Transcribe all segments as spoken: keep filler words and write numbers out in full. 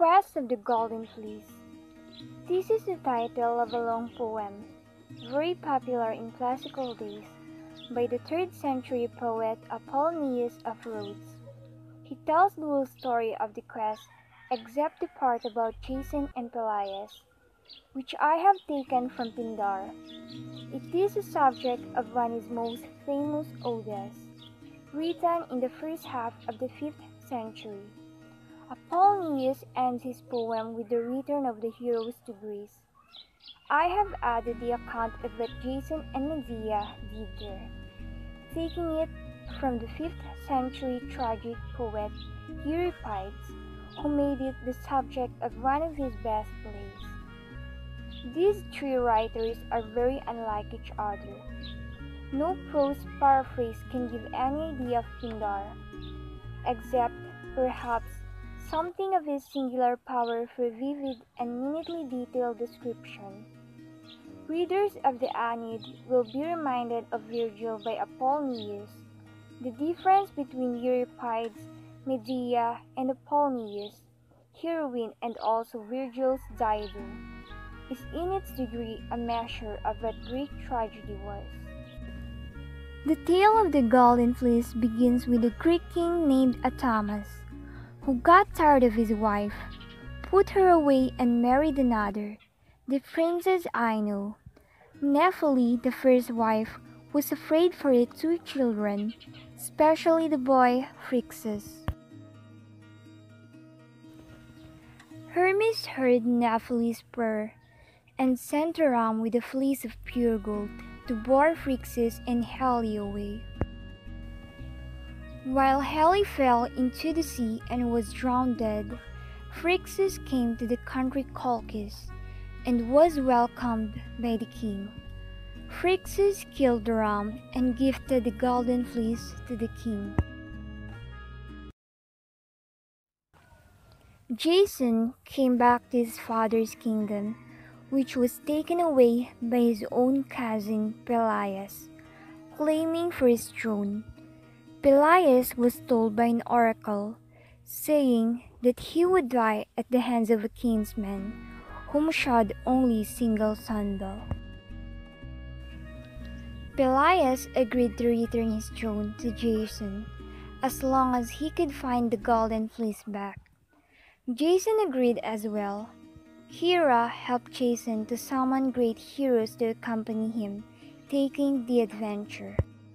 Quest of the Golden Fleece. This is the title of a long poem, very popular in classical days, by the third century poet Apollonius of Rhodes. He tells the whole story of the quest except the part about Jason and Pelias, which I have taken from Pindar. It is the subject of one of his most famous odes, written in the first half of the fifth century. Apollonius ends his poem with the return of the heroes to Greece. I have added the account of what Jason and Medea did there, taking it from the fifth century tragic poet Euripides, who made it the subject of one of his best plays. These three writers are very unlike each other. No prose paraphrase can give any idea of Pindar, except, perhaps, something of his singular power for vivid and minutely detailed description. Readers of the Aeneid will be reminded of Virgil by Apollonius. The difference between Euripides, Medea, and Apollonius, heroine and also Virgil's Dido, is in its degree a measure of what Greek tragedy was. The tale of the Golden Fleece begins with a Greek king named Athamas, who got tired of his wife, put her away and married another, the princess Ino. Nephele, the first wife, was afraid for her two children, especially the boy Phrixus. Hermes heard Nephele's prayer and sent a ram with a fleece of pure gold to bore Phrixus and Helle away. While Helle fell into the sea and was drowned dead, Phrixus came to the country Colchis and was welcomed by the king. Phrixus killed the ram and gifted the golden fleece to the king. Jason came back to his father's kingdom, which was taken away by his own cousin Pelias, claiming for his throne. Pelias was told by an oracle, saying that he would die at the hands of a kinsman, whom shod only a single sandal. Pelias agreed to return his throne to Jason, as long as he could find the golden fleece back. Jason agreed as well. Hera helped Jason to summon great heroes to accompany him, taking the adventure.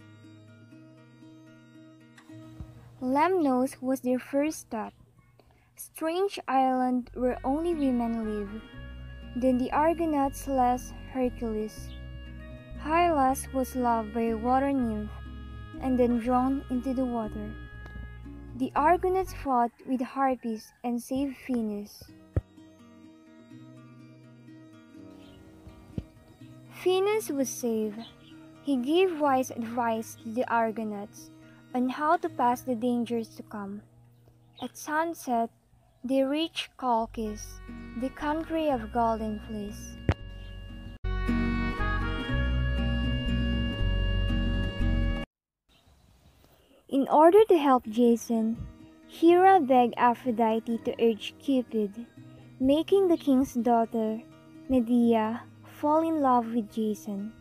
Lemnos was their first stop, a strange island where only women live. Then the Argonauts left Hercules. Hylas was loved by a water nymph and then drawn into the water. The Argonauts fought with Harpies and saved Phoenix. Phoenix was saved. He gave wise advice to the Argonauts on how to pass the dangers to come. At sunset, they reached Colchis, the country of golden fleece. In order to help Jason, Hera begged Aphrodite to urge Cupid, making the king's daughter, Medea, fall in love with Jason.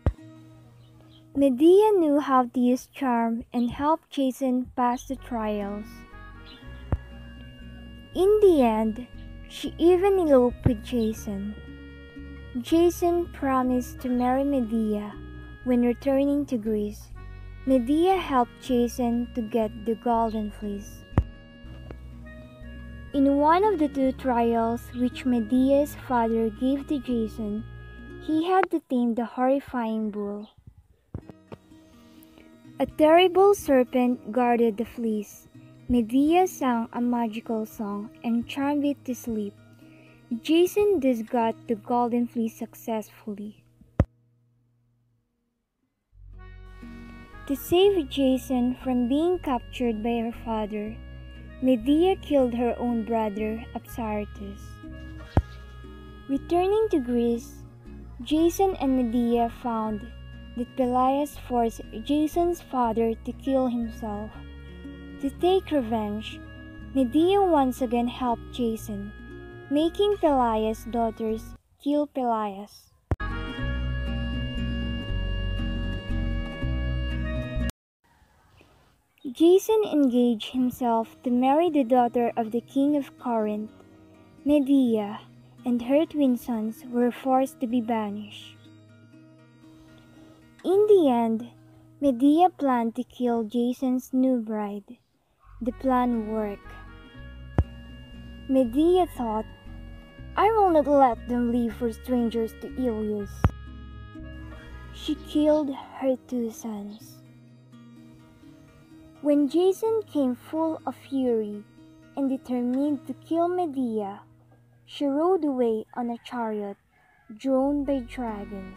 Medea knew how to use charm and help Jason pass the trials. In the end, she even eloped with Jason. Jason promised to marry Medea when returning to Greece. Medea helped Jason to get the golden fleece. In one of the two trials which Medea's father gave to Jason, he had to tame the horrifying bull. A terrible serpent guarded the fleece. Medea sang a magical song and charmed it to sleep. Jason thus got the golden fleece successfully. To save Jason from being captured by her father, Medea killed her own brother Absyrtus. Returning to Greece, Jason and Medea found that Pelias forced Jason's father to kill himself. To take revenge, Medea once again helped Jason, making Pelias' daughters kill Pelias. Jason engaged himself to marry the daughter of the king of Corinth, Medea, and her twin sons were forced to be banished. In the end, Medea planned to kill Jason's new bride. The plan worked. Medea thought, "I will not let them leave for strangers to ill use." She killed her two sons. When Jason came full of fury and determined to kill Medea, she rode away on a chariot drawn by dragons.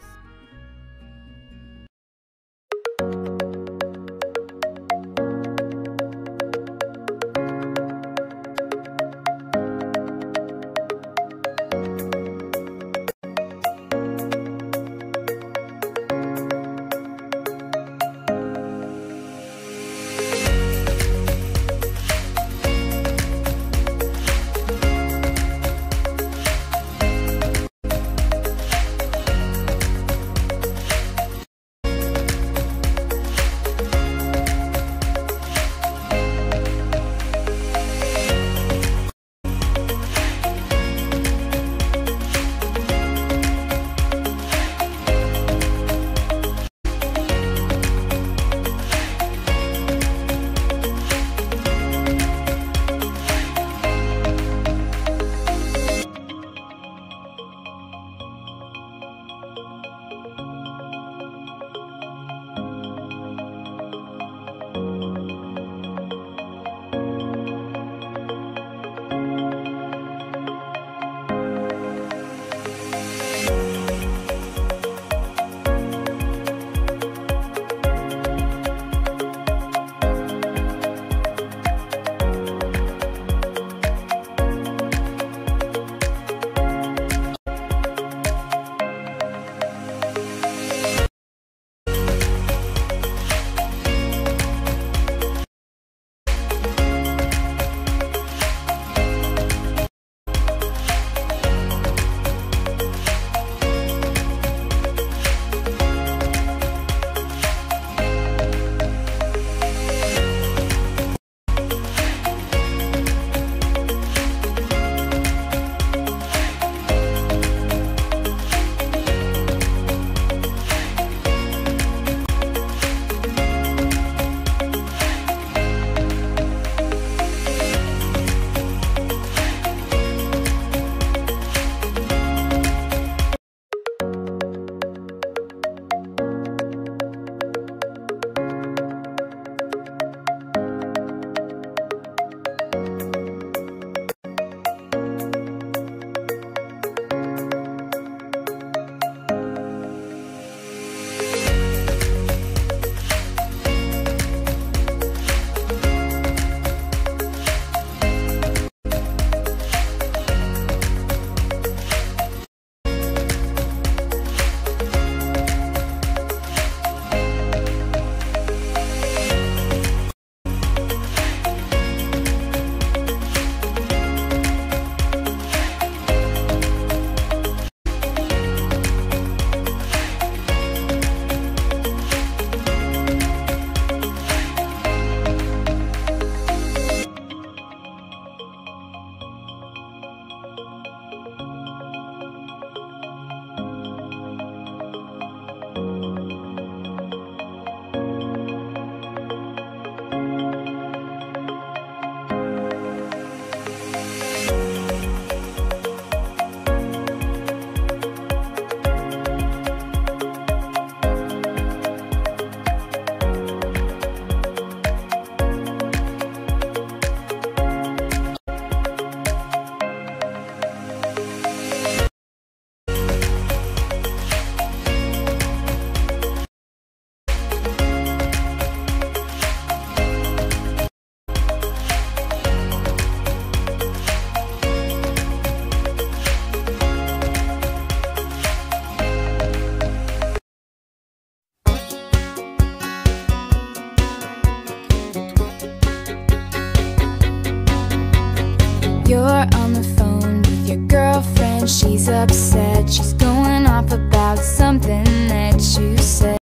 You're on the phone with your Your girlfriend, she's upset. She's going off about something that you said.